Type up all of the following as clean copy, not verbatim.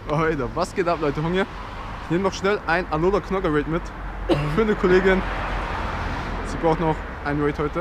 Alter, was geht ab, Leute? Hunger. Ich nehme noch schnell ein Alola Knogger Raid mit. Für eine Kollegin. Sie braucht noch ein Raid heute.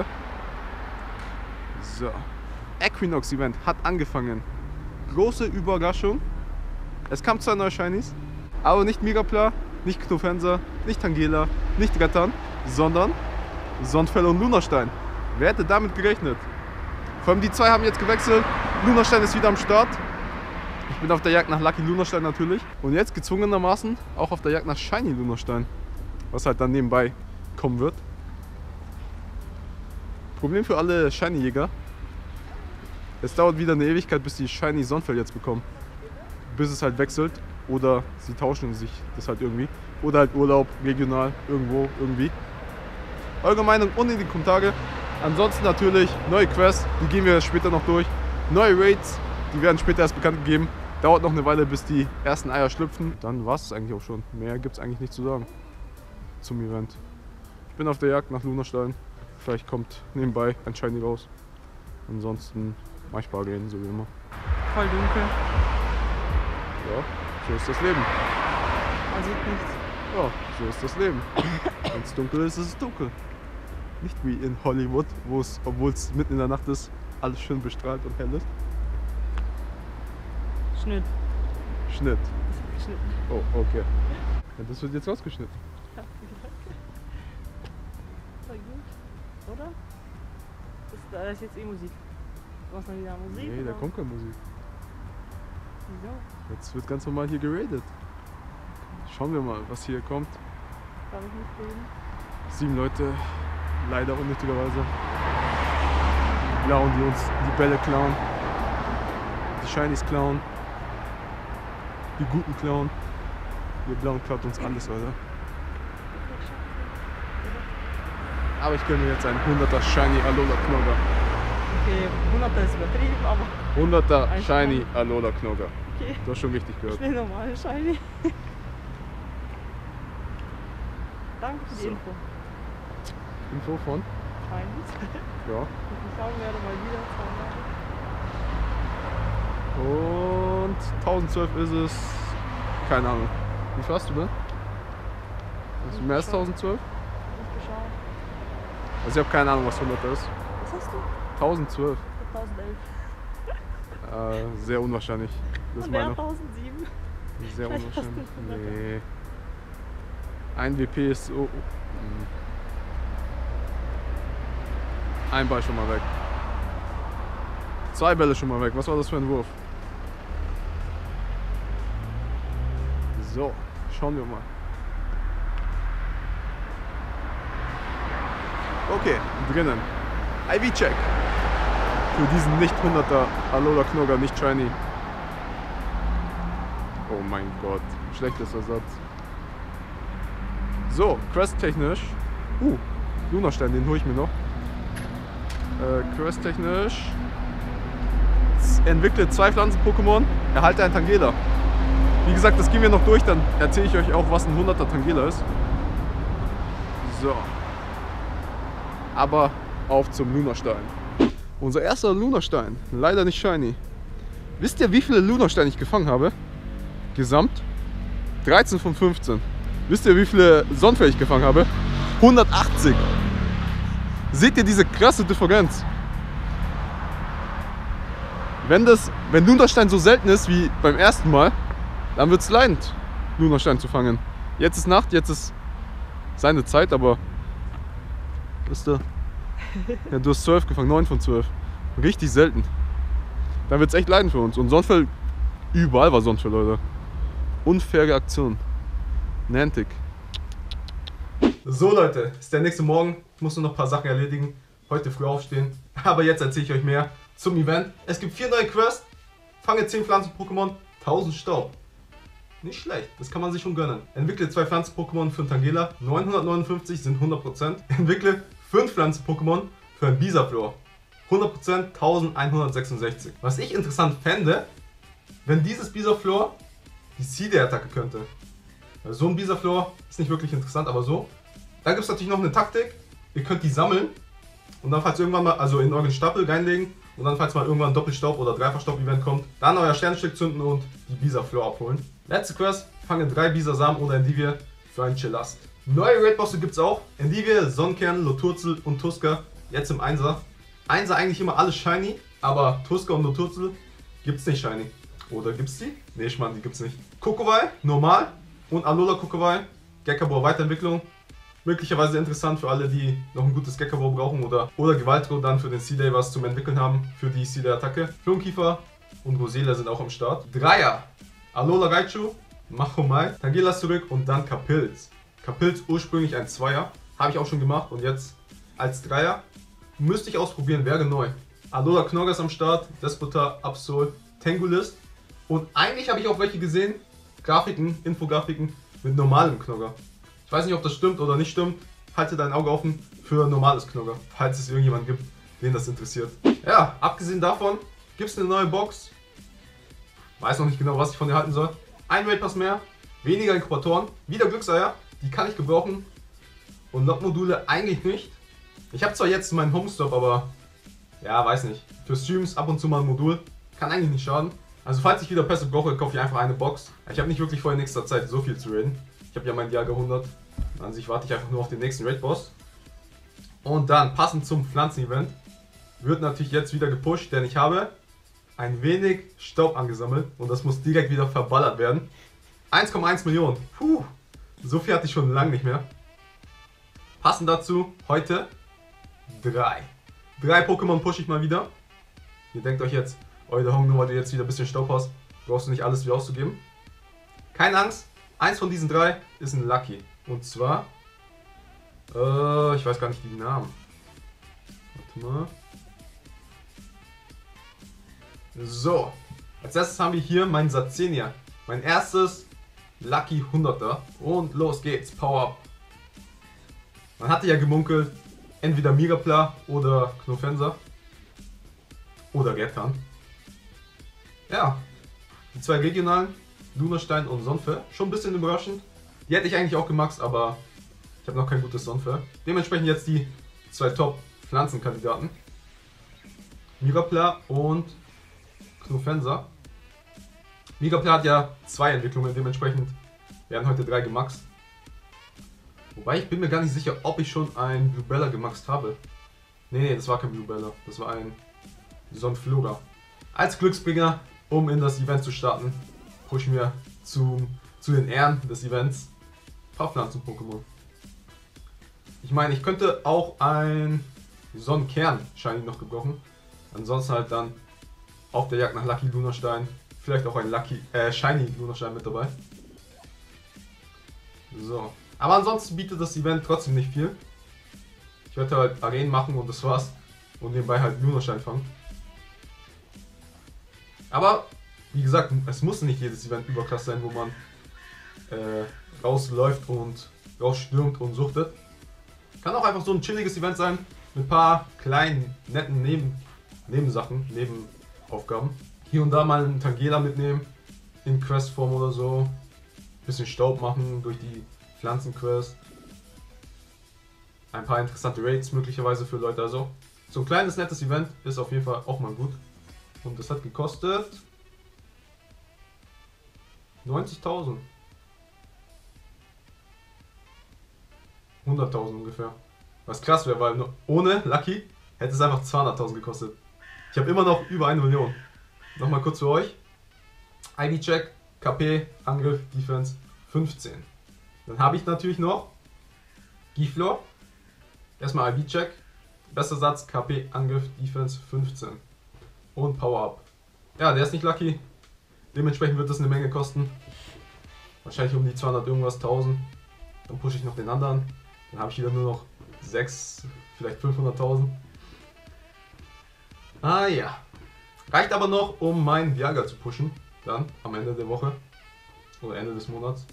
So. Equinox Event hat angefangen. Große Überraschung. Es kam 2 neue Shinies. Aber nicht Megapla, nicht Knofenser, nicht Tangela, nicht Rettern, sondern Sonfell und Lunastein. Wer hätte damit gerechnet? Vor allem die 2 haben jetzt gewechselt. Lunastein ist wieder am Start. Ich bin auf der Jagd nach Lucky Lunastein natürlich. Und jetzt gezwungenermaßen auch auf der Jagd nach Shiny Lunastein. Was halt dann nebenbei kommen wird. Problem für alle Shiny-Jäger. Es dauert wieder eine Ewigkeit, bis die Shiny Sonfell jetzt bekommen. Bis es halt wechselt. Oder sie tauschen sich das halt irgendwie. Oder halt Urlaub, regional, irgendwo, irgendwie. Eure Meinung unten in die Kommentare. Ansonsten natürlich neue Quests, die gehen wir später noch durch. Neue Raids, die werden später erst bekannt gegeben. Dauert noch eine Weile, bis die ersten Eier schlüpfen. Dann war es eigentlich auch schon. Mehr gibt es eigentlich nicht zu sagen zum Event. Ich bin auf der Jagd nach Lunastein. Vielleicht kommt nebenbei ein Shiny raus. Ansonsten mach ich Bargain, so wie immer. Voll dunkel. Ja, so ist das Leben. Man sieht nichts. Ja, so ist das Leben. Wenn es dunkel ist, ist es dunkel. Nicht wie in Hollywood, wo es, obwohl es mitten in der Nacht ist, alles schön bestrahlt und hell ist. Schnitt. Schnitt. Geschnitten. Oh, okay. Ja, das wird jetzt rausgeschnitten. Ja, voll gut, oder? Da ist jetzt eh Musik. Du machst mal wieder Musik? Nee, da oder? kommt keine Musik. Wieso? Jetzt wird ganz normal hier geradet. Schauen wir mal, was hier kommt. Darf ich nicht reden? 7 Leute, leider unnötigerweise. Blauen, die uns die Bälle klauen. Die Shinies klauen. Die Guten klauen. Wir Blauen klaut uns alles, Alter. Aber ich gönne mir jetzt einen 100er Shiny Alola Knogger. Okay, 100er ist übertrieben, aber 100er Ein Shiny Shiny. Alola Knogger. okay. Du hast schon richtig gehört. Schnell normale Shiny. Danke für die So. Info. Info von? Shinies. Ja. Ich schauen werde mal wieder. Und 1012 ist es. Keine Ahnung. Wie viel hast du denn? Hast du mehr als 1012? Nicht geschaut. Also ich habe keine Ahnung, was 100 ist. Was hast du? 1012. 1011. Sehr unwahrscheinlich. Das ist Und wer meine. 1007? Sehr Vielleicht hast unwahrscheinlich. du 100er. Nee. Ein WP ist so. Ein Ball schon mal weg. 2 Bälle schon mal weg. Was war das für ein Wurf? So, schauen wir mal. Okay, drinnen. IV-Check. Für diesen nicht 100er Alola Knogger, nicht Shiny. Oh mein Gott, schlechtes Ersatz. So, Quest-technisch. Lunastein, den hole ich mir noch. Quest-technisch. Entwickle 2 Pflanzen-Pokémon, erhalte ein Tangela. Wie gesagt, das gehen wir noch durch, dann erzähle ich euch auch, was ein 100er Tangela ist. So. Aber auf zum Lunastein. Unser erster Lunastein, leider nicht Shiny. Wisst ihr, wie viele Lunasteine ich gefangen habe? Gesamt 13 von 15. Wisst ihr, wie viele Sonfell ich gefangen habe? 180. Seht ihr diese krasse Differenz? Wenn Lunastein so selten ist wie beim ersten Mal, dann wird es leidend, Lunastein zu fangen. Jetzt ist Nacht, jetzt ist seine Zeit, aber wisst ihr? Ja, du hast 12 gefangen, 9 von 12. Richtig selten. Dann wird es echt leiden für uns. Und Sonfell, überall war Sonfell, Leute. Unfaire Aktion. Niantic. So Leute, ist der nächste Morgen. Ich muss nur noch ein paar Sachen erledigen. Heute früh aufstehen. Aber jetzt erzähle ich euch mehr zum Event. Es gibt 4 neue Quests. Fange 10 Pflanzen-Pokémon, 1000 Staub. Nicht schlecht, das kann man sich schon gönnen. Entwickle 2 Pflanzen-Pokémon für ein Tangela. 959 sind 100%. Entwickle 5 Pflanzen-Pokémon für ein Bisaflor. 100% 1166. Was ich interessant fände, wenn dieses Bisaflor die CD-Attacke könnte. Also so ein Bisaflor ist nicht wirklich interessant, aber so. Dann gibt es natürlich noch eine Taktik. Ihr könnt die sammeln und dann falls irgendwann mal, also in euren Stapel reinlegen Und dann, falls mal irgendwann ein Doppelstaub- oder Dreifachstaub-Event kommt, dann euer Sternstück zünden und die Bisa Floor abholen. Letzte Quest, fange 3 Bisa Samen oder Endivie für einen Chillast. Neue Raidbosse gibt's auch. Endivie, Sonnenkern, Loturzel und Tuska. Jetzt im 1er. 1er eigentlich immer alles shiny, aber Tuska und Loturzel gibt's nicht shiny. Oder gibt's die? Nee, ich meine, die gibt's nicht. Kokowai, normal. Und Alola Kokowai, Gekabor Weiterentwicklung. Möglicherweise interessant für alle, die noch ein gutes Gekabor brauchen oder Gewaltro dann für den C-Day was zum Entwickeln haben für die C-Day-Attacke. Flunkiefer und Rosela sind auch am Start. Dreier, Alola Raichu, Machomai, Tangelas zurück und dann Kapilz. Kapilz ursprünglich ein Zweier, habe ich auch schon gemacht und jetzt als Dreier. Müsste ich ausprobieren, wäre neu. Alola Knorgas am Start, Despota, Absol, Tangulist und eigentlich habe ich auch welche gesehen, Grafiken, Infografiken mit normalem Knogger. Ich weiß nicht, ob das stimmt oder nicht stimmt. Halte dein Auge offen für normales Knogger, falls es irgendjemand gibt, den das interessiert. Ja, abgesehen davon gibt es eine neue Box. Weiß noch nicht genau, was ich von ihr halten soll. Ein Raid-Pass mehr, weniger Inkubatoren, wieder Glückseier, die kann ich gebrauchen. Und Lock-Module eigentlich nicht. Ich habe zwar jetzt meinen Homestop, aber ja, weiß nicht. Für Streams ab und zu mal ein Modul, kann eigentlich nicht schaden. Also falls ich wieder Pässe brauche, kaufe ich einfach eine Box. Ich habe nicht wirklich vor in nächster Zeit so viel zu raiden. Ich habe ja mein Jahr 100. An sich warte ich einfach nur auf den nächsten Raid-Boss. Und dann, passend zum Pflanzen-Event, wird natürlich jetzt wieder gepusht, denn ich habe ein wenig Staub angesammelt und das muss direkt wieder verballert werden. 1,1 Millionen. Puh, so viel hatte ich schon lange nicht mehr. Passend dazu heute 3. 3 Pokémon pushe ich mal wieder. Ihr denkt euch jetzt, der Hong, nur weil du jetzt wieder ein bisschen Staub hast, brauchst du nicht alles wieder auszugeben. Keine Angst. Eins von diesen 3 ist ein Lucky. Und zwar, ich weiß gar nicht die Namen. Warte mal. So, als erstes haben wir hier meinen Satzenia. Mein erstes Lucky 100er. Und los geht's, Power Up. Man hatte ja gemunkelt, entweder Mirapla oder Knofenser. Oder Gerdkan. Ja, die 2 regionalen. Lunastein und Sonfe. Schon ein bisschen überraschend. Die hätte ich eigentlich auch gemaxt, aber ich habe noch kein gutes Sonfe. Dementsprechend jetzt die 2 Top-Pflanzenkandidaten. Mirapla und Knofenser. Mirapla hat ja 2 Entwicklungen, dementsprechend werden heute 3 gemaxt. Wobei ich bin mir gar nicht sicher, ob ich schon ein Bluebella gemaxt habe. Nee, das war kein Bluebella. Das war ein Sonflora. Als Glücksbringer, um in das Event zu starten, pushen wir zu den Ehren des Events ein paar Pflanzen-Pokémon. Ich meine, ich könnte auch ein Sonnenkern Shiny noch gebrauchen. Ansonsten halt dann auf der Jagd nach Lucky Lunastein vielleicht auch ein Shiny Lunastein mit dabei. So. Aber ansonsten bietet das Event trotzdem nicht viel. Ich werde halt Arenen machen und das war's. Und nebenbei halt Lunastein fangen. Aber wie gesagt, es muss nicht jedes Event überkrass sein, wo man rausläuft und rausstürmt und suchtet. Kann auch einfach so ein chilliges Event sein, mit ein paar kleinen, netten Nebensachen, Nebenaufgaben. Hier und da mal einen Tangela mitnehmen, in Questform oder so. Bisschen Staub machen durch die Pflanzenquest. Ein paar interessante Raids möglicherweise für Leute. Also so ein kleines, nettes Event ist auf jeden Fall auch mal gut. Und das hat gekostet 90.000. 100.000 ungefähr. Was krass wäre, weil ohne Lucky hätte es einfach 200.000 gekostet. Ich habe immer noch über 1 Million. Nochmal kurz für euch. ID-Check, KP, Angriff, Defense 15. Dann habe ich natürlich noch Giflor. Erstmal ID-Check. Bester Satz, KP, Angriff, Defense 15. Und Power-Up. Ja, der ist nicht Lucky. Dementsprechend wird das eine Menge kosten. Wahrscheinlich um die 200 irgendwas, 1000. Dann pushe ich noch den anderen. Dann habe ich wieder nur noch 6, vielleicht 500.000. Ah ja. Reicht aber noch, um meinen Viagra zu pushen. Dann am Ende der Woche. Oder Ende des Monats.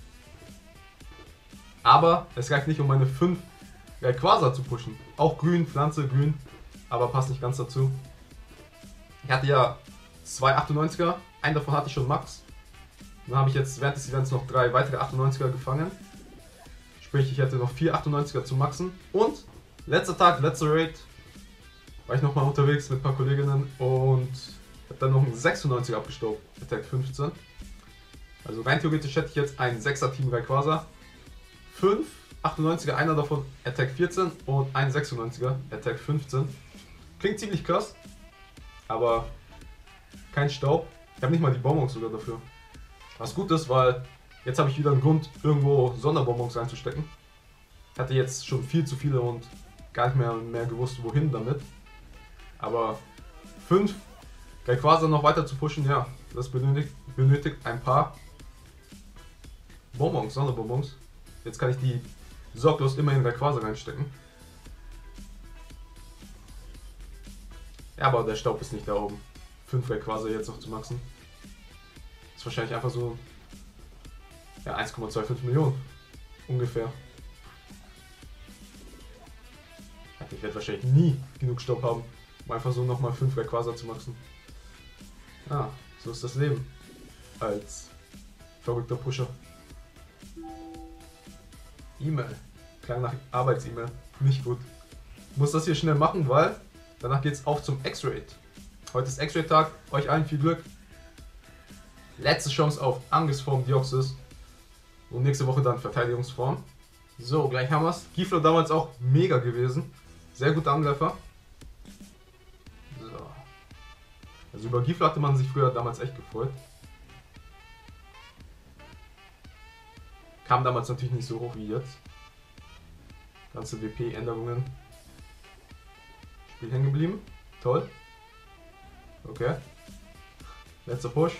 Aber es reicht nicht, um meine 5 Quasar zu pushen. Auch grün, Pflanze, grün. Aber passt nicht ganz dazu. Ich hatte ja 2 98er. Einen davon hatte ich schon Max. Dann habe ich jetzt während des Events noch 3 weitere 98er gefangen. Sprich, ich hätte noch 4 98er zu maxen. Und letzter Tag, letzter Raid. war ich nochmal unterwegs mit ein paar Kolleginnen und habe dann noch einen 96er abgestaubt, Attack 15. Also rein theoretisch hätte ich jetzt ein 6er Team Rayquaza, 5 98er, einer davon Attack 14 und ein 96er Attack 15. Klingt ziemlich krass, aber kein Staub. Ich habe nicht mal die Bonbons sogar dafür. Was gut ist, weil jetzt habe ich wieder einen Grund, irgendwo Sonderbonbons reinzustecken. Ich hatte jetzt schon viel zu viele und gar nicht mehr gewusst, wohin damit. Aber 5 Rayquaza noch weiter zu pushen, ja, das benötigt ein paar Bonbons, Sonderbonbons. Jetzt kann ich die sorglos immer in Rayquaza reinstecken. Ja, aber der Staub ist nicht da oben. 5 Rayquaza jetzt noch zu maxen. Ist wahrscheinlich einfach so, ja, 1,25 Millionen ungefähr. Ich werde wahrscheinlich nie genug Staub haben, um einfach so nochmal 5 Rayquaza zu maxen. Ja, so ist das Leben als verrückter Pusher. E-Mail. Klang nach Arbeits-E-Mail. Nicht gut. Ich muss das hier schnell machen, weil danach geht es auf zum X-Ray. Heute ist X-Ray-Tag. Euch allen viel Glück. Letzte Chance auf Angriffsform Deoxys. Und nächste Woche dann Verteidigungsform. So, gleich haben wir es. Gifler damals auch mega gewesen. Sehr guter Angreifer. So. Also über Gifler hatte man sich früher damals echt gefreut. Kam damals natürlich nicht so hoch wie jetzt. Ganze WP-Änderungen. Spiel hängen geblieben. Toll. Okay. Letzter Push.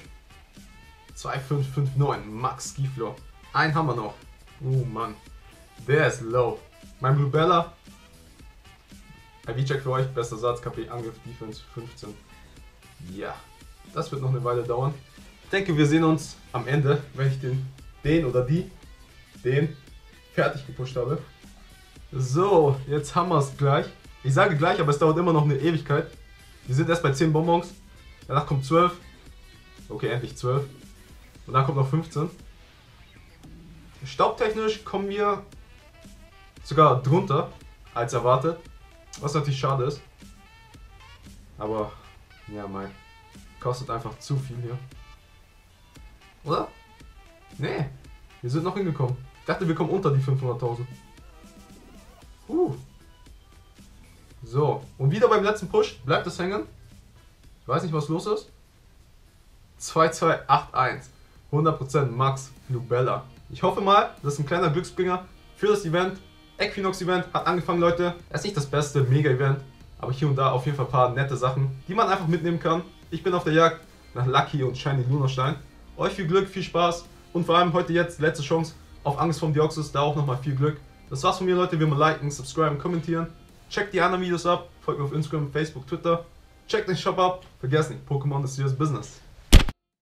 2559. Max Gifler. Einen haben wir noch. Oh Mann. Der ist low. Mein Blue Bella. IV-Check für euch. Bester Satz. KP Angriff Defense 15. Ja. Das wird noch eine Weile dauern. Ich denke, wir sehen uns am Ende, wenn ich den oder den fertig gepusht habe. So, jetzt haben wir es gleich. Ich sage gleich, aber es dauert immer noch eine Ewigkeit. Wir sind erst bei 10 Bonbons. Danach kommt 12. Okay, endlich 12. Und dann kommt noch 15. Staubtechnisch kommen wir sogar drunter als erwartet. Was natürlich schade ist. Aber, ja, kostet einfach zu viel hier. Oder? Nee, wir sind noch hingekommen. Ich dachte, wir kommen unter die 500.000. So, und wieder beim letzten Push bleibt es hängen. Ich weiß nicht, was los ist. 2281. 100% Max Lubella. Ich hoffe mal, das ist ein kleiner Glücksbringer für das Event. Equinox Event hat angefangen, Leute. Es ist nicht das beste Mega-Event, aber hier und da auf jeden Fall ein paar nette Sachen, die man einfach mitnehmen kann. Ich bin auf der Jagd nach Lucky und Shiny Lunarstein. Euch viel Glück, viel Spaß und vor allem heute jetzt letzte Chance auf Angriffsform Deoxys. Da auch nochmal viel Glück. Das war's von mir, Leute. Wie immer liken, subscriben, kommentieren. Checkt die anderen Videos ab. Folgt mir auf Instagram, Facebook, Twitter. Checkt den Shop ab. Vergesst nicht, Pokémon ist serious business.